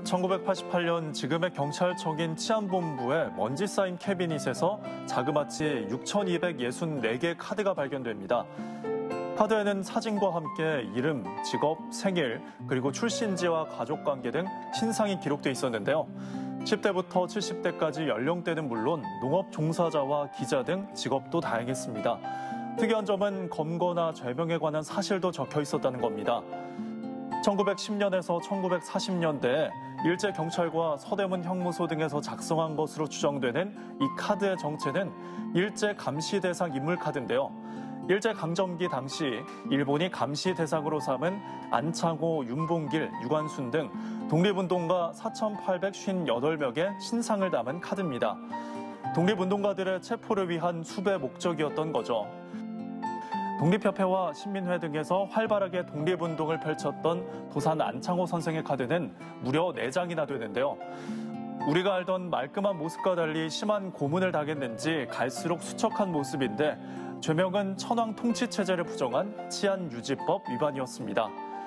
1988년 지금의 경찰청인 치안본부의 먼지 쌓인 캐비닛에서 자그마치 6,264개의 카드가 발견됩니다. 카드에는 사진과 함께 이름, 직업, 생일, 그리고 출신지와 가족관계 등 신상이 기록돼 있었는데요. 10대부터 70대까지 연령대는 물론 농업 종사자와 기자 등 직업도 다양했습니다. 특이한 점은 검거나 죄명에 관한 사실도 적혀 있었다는 겁니다. 1910년에서 1940년대에 일제경찰과 서대문 형무소 등에서 작성한 것으로 추정되는 이 카드의 정체는 일제 감시 대상 인물 카드인데요. 일제강점기 당시 일본이 감시 대상으로 삼은 안창호, 윤봉길, 유관순 등 독립운동가 4,858명의 신상을 담은 카드입니다. 독립운동가들의 체포를 위한 수배 목적이었던 거죠. 독립협회와 신민회 등에서 활발하게 독립운동을 펼쳤던 도산 안창호 선생의 카드는 무려 4장이나 되는데요. 우리가 알던 말끔한 모습과 달리 심한 고문을 당했는지 갈수록 수척한 모습인데 죄명은 천황 통치체제를 부정한 치안유지법 위반이었습니다.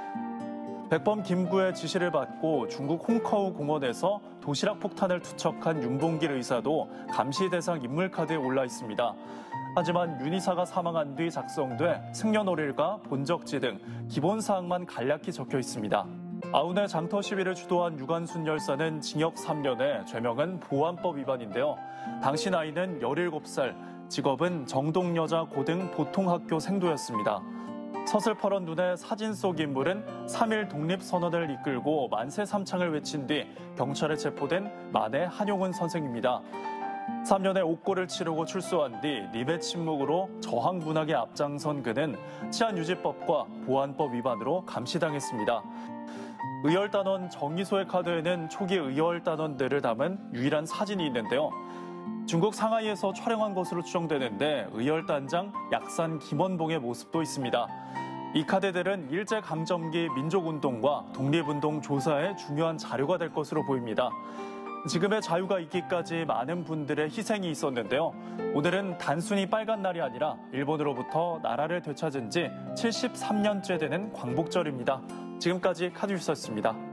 백범 김구의 지시를 받고 중국 홍커우 공원에서 도시락 폭탄을 투척한 윤봉길 의사도 감시 대상 인물 카드에 올라 있습니다. 하지만 윤 의사가 사망한 뒤 작성돼 생년월일과 본적지 등 기본 사항만 간략히 적혀 있습니다. 아운의 장터 시위를 주도한 유관순 열사는 징역 3년에 죄명은 보안법 위반인데요. 당시 나이는 17살, 직업은 정동여자 고등 보통학교 생도였습니다. 서슬퍼런 눈의 사진 속 인물은 3.1 독립선언을 이끌고 만세 삼창을 외친 뒤 경찰에 체포된 만해 한용운 선생입니다. 3년의 옥고를 치르고 출소한 뒤 리베 침묵으로 저항 문학에 앞장선 그는 치안유지법과 보안법 위반으로 감시당했습니다. 의열단원 정의소의 카드에는 초기 의열단원들을 담은 유일한 사진이 있는데요. 중국 상하이에서 촬영한 것으로 추정되는데 의열단장 약산 김원봉의 모습도 있습니다. 이 카드들은 일제강점기 민족운동과 독립운동 조사에 중요한 자료가 될 것으로 보입니다. 지금의 자유가 있기까지 많은 분들의 희생이 있었는데요. 오늘은 단순히 빨간 날이 아니라 일본으로부터 나라를 되찾은 지 73년째 되는 광복절입니다. 지금까지 카드뉴스였습니다.